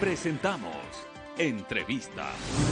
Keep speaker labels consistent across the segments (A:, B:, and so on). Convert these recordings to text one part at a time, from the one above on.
A: Presentamos Entrevista.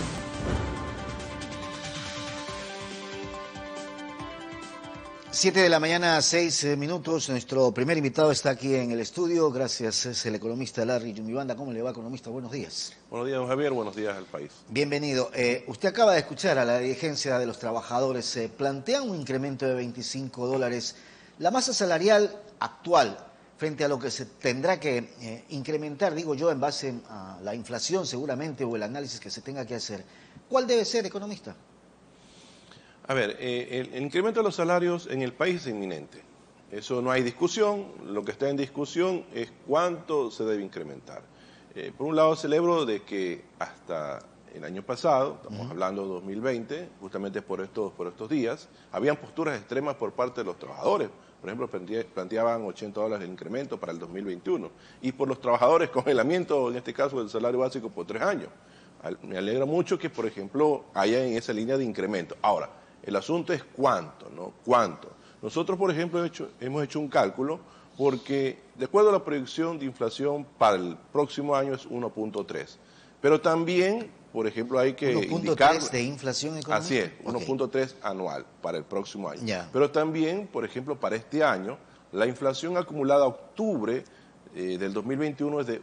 B: Siete de la mañana, 6 minutos. Nuestro primer invitado está aquí en el estudio. Gracias, es el economista Larry Yumibanda. ¿Cómo le va, economista? Buenos días.
C: Buenos días, don Javier. Buenos días al país.
B: Bienvenido. Usted acaba de escuchar a la dirigencia de los trabajadores. Plantean un incremento de $25. La masa salarial actual, frente a lo que se tendrá que incrementar, digo yo, en base a la inflación seguramente, o el análisis que se tenga que hacer, ¿cuál debe ser, economista?
C: A ver, el incremento de los salarios en el país es inminente. Eso no hay discusión. Lo que está en discusión es cuánto se debe incrementar. Por un lado, celebro de que hasta el año pasado, estamos hablando de 2020, justamente por estos días, habían posturas extremas por parte de los trabajadores. Por ejemplo, planteaban $80 de incremento para el 2021. Y por los trabajadores, congelamiento, en este caso, del salario básico por 3 años. Me alegra mucho que, por ejemplo, haya en esa línea de incremento. Ahora, el asunto es cuánto, ¿no? ¿Cuánto? Nosotros, por ejemplo, hemos hecho un cálculo porque, de acuerdo a la proyección de inflación para el próximo año es 1.3. Pero también, por ejemplo, hay que indicar...
B: 1.3 de inflación económica.
C: Así es,
B: okay.
C: 1.3 anual para el próximo año.
B: Ya.
C: Pero también, por ejemplo, para este año, la inflación acumulada a octubre del 2021 es de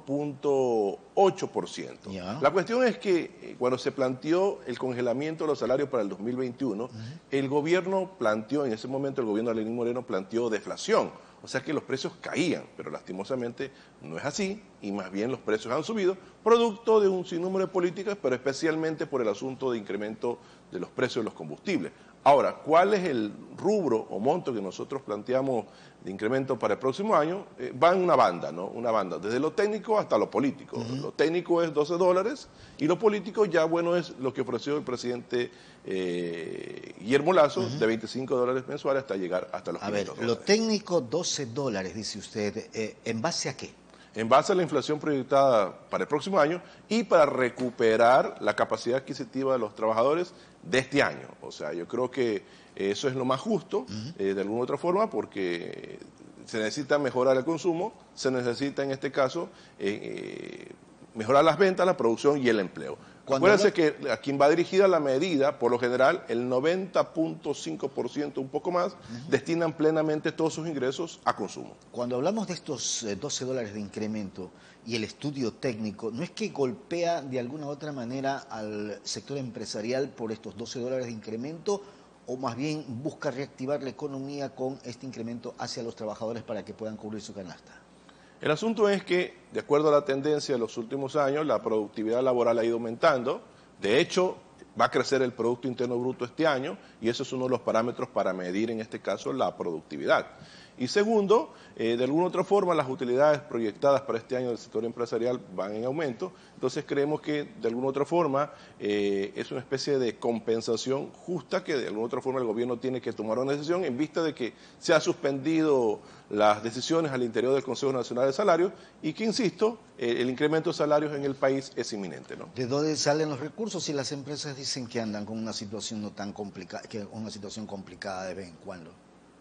C: 1.8%.
B: Ya.
C: La cuestión es que cuando se planteó el congelamiento de los salarios para el 2021, el gobierno planteó, en ese momento el gobierno de Lenín Moreno planteó deflación, o sea que los precios caían, pero lastimosamente no es así, y más bien los precios han subido, producto de un sinnúmero de políticas, pero especialmente por el asunto de incremento de los precios de los combustibles. Ahora, ¿cuál es el rubro o monto que nosotros planteamos de incremento para el próximo año? Va en una banda, ¿no? Una banda, desde lo técnico hasta lo político. Lo técnico es $12 y lo político ya, bueno, es lo que ofreció el presidente Guillermo Lasso, de $25 mensuales hasta llegar hasta los $500.
B: A ver, lo técnico, $12, dice usted. ¿En base a qué?
C: En base a la inflación proyectada para el próximo año y para recuperar la capacidad adquisitiva de los trabajadores de este año. O sea, yo creo que eso es lo más justo, de alguna u otra forma, porque se necesita mejorar el consumo, se necesita en este caso mejorar las ventas, la producción y el empleo. Acuérdense que a quien va dirigida la medida, por lo general, el 90.5%, un poco más, destinan plenamente todos sus ingresos a consumo.
B: Cuando hablamos de estos $12 de incremento y el estudio técnico, ¿no es que golpea de alguna u otra manera al sector empresarial por estos $12 de incremento, o más bien busca reactivar la economía con este incremento hacia los trabajadores para que puedan cubrir su canasta?
C: El asunto es que, de acuerdo a la tendencia de los últimos años, la productividad laboral ha ido aumentando. De hecho, va a crecer el Producto Interno Bruto este año y ese es uno de los parámetros para medir, en este caso, la productividad. Y segundo, de alguna u otra forma, las utilidades proyectadas para este año del sector empresarial van en aumento. Entonces creemos que, de alguna u otra forma, es una especie de compensación justa que, de alguna u otra forma, el gobierno tiene que tomar una decisión en vista de que se ha suspendido las decisiones al interior del Consejo Nacional de Salarios y que, insisto, el incremento de salarios en el país es inminente, ¿no?
B: ¿De dónde salen los recursos si las empresas dicen que andan con una situación no tan complicada, que una situación complicada de vez en cuando?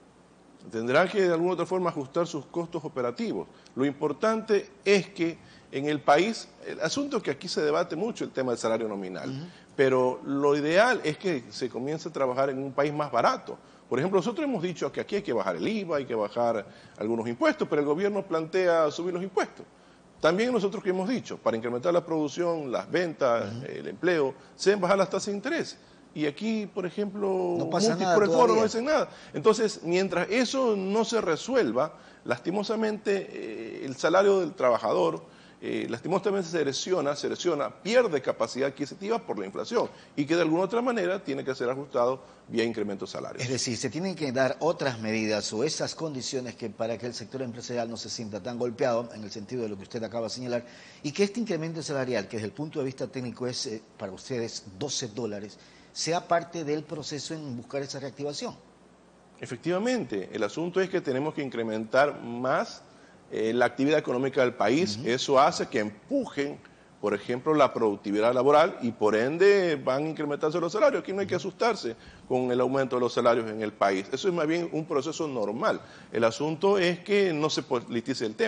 C: Tendrán que de alguna u otra forma ajustar sus costos operativos. Lo importante es que en el país, el asunto es que aquí se debate mucho el tema del salario nominal, pero lo ideal es que se comience a trabajar en un país más barato. Por ejemplo, nosotros hemos dicho que aquí hay que bajar el IVA, hay que bajar algunos impuestos, pero el gobierno plantea subir los impuestos. También nosotros que hemos dicho, para incrementar la producción, las ventas, el empleo, se deben bajar las tasas de interés. Y aquí, por ejemplo,
B: no pasa nada
C: por el foro no
B: todavía.
C: dicen nada. Entonces, mientras eso no se resuelva, lastimosamente el salario del trabajador, lastimosamente se erosiona, pierde capacidad adquisitiva por la inflación y que de alguna otra manera tiene que ser ajustado vía incremento de salarios.
B: Es decir, se tienen que dar otras medidas o esas condiciones que para que el sector empresarial no se sienta tan golpeado, en el sentido de lo que usted acaba de señalar, y que este incremento salarial, que desde el punto de vista técnico es para ustedes $12, sea parte del proceso en buscar esa reactivación.
C: Efectivamente, el asunto es que tenemos que incrementar más la actividad económica del país. Eso hace que empujen, por ejemplo, la productividad laboral y por ende van a incrementarse los salarios. Aquí no hay que asustarse con el aumento de los salarios en el país. Eso es más bien un proceso normal. El asunto es que no se politice el tema.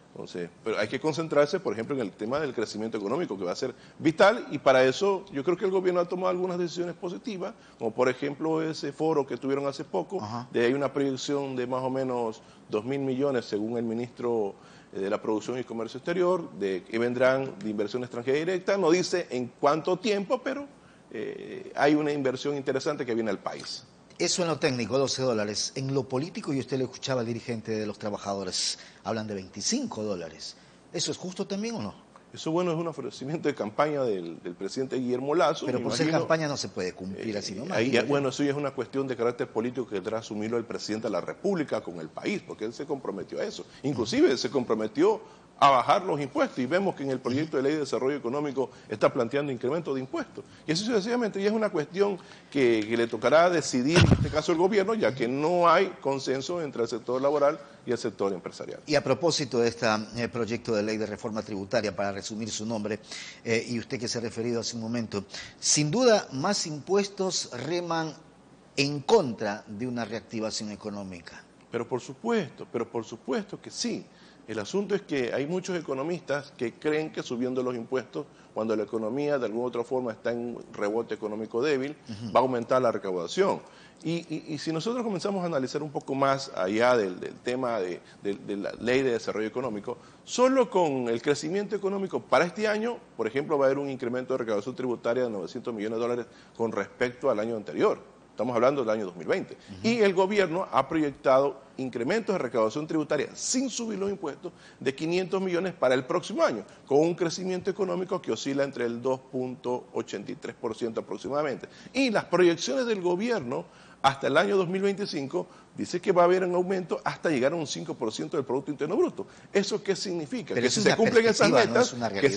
C: Entonces, pero hay que concentrarse, por ejemplo, en el tema del crecimiento económico, que va a ser vital, y para eso yo creo que el gobierno ha tomado algunas decisiones positivas, como por ejemplo ese foro que tuvieron hace poco, de hay una proyección de más o menos 2.000 millones, según el ministro de la Producción y Comercio Exterior, de que vendrán de inversión extranjera directa. No dice en cuánto tiempo, pero hay una inversión interesante que viene al país.
B: Eso en lo técnico, 12 dólares. En lo político, y usted le escuchaba al dirigente de los trabajadores, hablan de 25 dólares. ¿Eso es justo también o no?
C: Eso, bueno, es un ofrecimiento de campaña del presidente Guillermo Lasso.
B: Pero por ser campaña no se puede cumplir así nomás.
C: Bueno, eso ya es una cuestión de carácter político que deberá asumirlo el presidente de la República con el país, porque él se comprometió a eso. Inclusive se comprometió a bajar los impuestos, y vemos que en el proyecto de ley de desarrollo económico está planteando incremento de impuestos. Y eso sucesivamente ya es una cuestión que le tocará decidir, en este caso el gobierno, ya que no hay consenso entre el sector laboral y el sector empresarial.
B: Y a propósito de este proyecto de ley de reforma tributaria, para resumir su nombre, y usted que se ha referido hace un momento, sin duda más impuestos reman en contra de una reactivación económica.
C: Pero por supuesto que sí. El asunto es que hay muchos economistas que creen que subiendo los impuestos, cuando la economía de alguna u otra forma está en un rebote económico débil, va a aumentar la recaudación. Y si nosotros comenzamos a analizar un poco más allá del tema de la ley de desarrollo económico, solo con el crecimiento económico para este año, por ejemplo, va a haber un incremento de recaudación tributaria de 900 millones de dólares con respecto al año anterior. Estamos hablando del año 2020. Y el gobierno ha proyectado incrementos de recaudación tributaria sin subir los impuestos de 500 millones para el próximo año, con un crecimiento económico que oscila entre el 2.83% aproximadamente. Y las proyecciones del gobierno hasta el año 2025 dice que va a haber un aumento hasta llegar a un 5% del Producto Interno Bruto. ¿Eso qué significa?
B: Pero
C: que si se cumplen esas metas,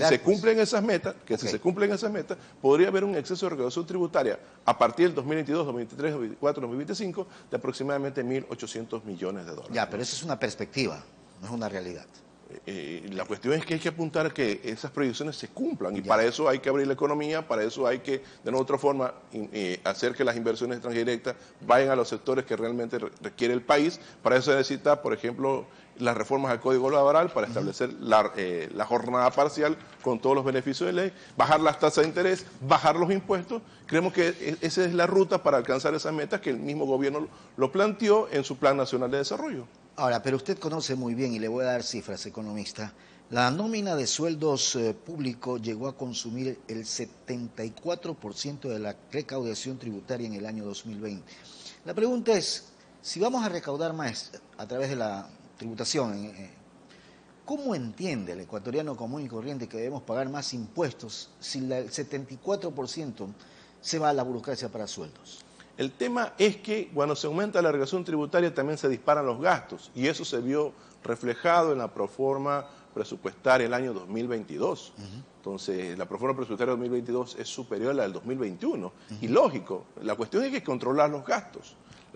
B: que
C: si se cumplen esas metas, podría haber un exceso de recaudación tributaria a partir del 2022, 2023, 2024, 2025 de aproximadamente 1.800 millones de dólares.
B: Ya, pero eso es una perspectiva, no es una realidad.
C: La cuestión es que hay que apuntar a que esas proyecciones se cumplan, y para eso hay que abrir la economía, para eso hay que, de una u otra forma, hacer que las inversiones extranjeras directas vayan a los sectores que realmente requiere el país. Para eso se necesita, por ejemplo, las reformas al Código Laboral para establecer la jornada parcial con todos los beneficios de ley, bajar las tasas de interés, bajar los impuestos. Creemos que esa es la ruta para alcanzar esas metas que el mismo gobierno lo planteó en su Plan Nacional de Desarrollo.
B: Ahora, pero usted conoce muy bien, y le voy a dar cifras, economista, la nómina de sueldos públicos llegó a consumir el 74% de la recaudación tributaria en el año 2020. La pregunta es, si vamos a recaudar más a través de la tributación, ¿cómo entiende el ecuatoriano común y corriente que debemos pagar más impuestos si el 74% se va a la burocracia para sueldos?
C: El tema es que cuando se aumenta la recaudación tributaria también se disparan los gastos, y eso se vio reflejado en la proforma presupuestaria del año 2022. Entonces, la proforma presupuestaria del 2022 es superior a la del 2021. Y lógico, la cuestión es que controlar los gastos.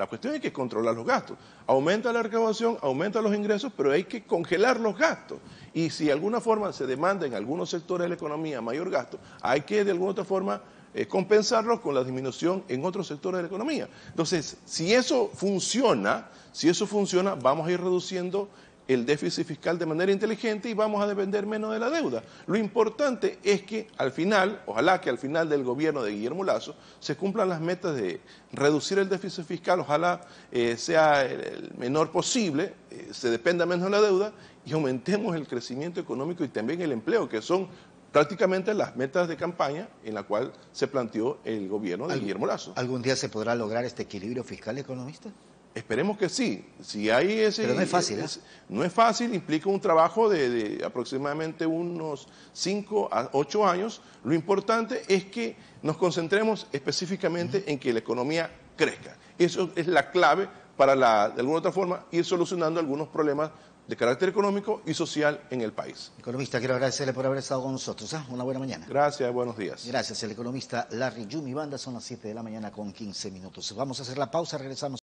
C: Aumenta la recaudación, aumenta los ingresos, pero hay que congelar los gastos. Y si de alguna forma se demanda en algunos sectores de la economía mayor gasto, hay que de alguna otra forma compensarlo con la disminución en otros sectores de la economía. Entonces, si eso funciona, vamos a ir reduciendo el déficit fiscal de manera inteligente y vamos a depender menos de la deuda. Lo importante es que al final, ojalá que al final del gobierno de Guillermo Lasso, se cumplan las metas de reducir el déficit fiscal, ojalá sea el menor posible, se dependa menos de la deuda y aumentemos el crecimiento económico y también el empleo, que son prácticamente las metas de campaña en la cual se planteó el gobierno de Guillermo Lasso.
B: ¿Algún día se podrá lograr este equilibrio fiscal, economista?
C: Esperemos que sí. Si hay ese,
B: pero no es fácil, ¿eh?
C: No es fácil, implica un trabajo de aproximadamente unos 5 a 8 años. Lo importante es que nos concentremos específicamente en que la economía crezca. Eso es la clave para, de alguna otra forma, ir solucionando algunos problemas de carácter económico y social en el país.
B: Economista, quiero agradecerle por haber estado con nosotros. Una buena mañana.
C: Gracias, buenos días.
B: Gracias, el economista Larry Yumi Banda. Son las 7 de la mañana con 15 minutos. Vamos a hacer la pausa, regresamos.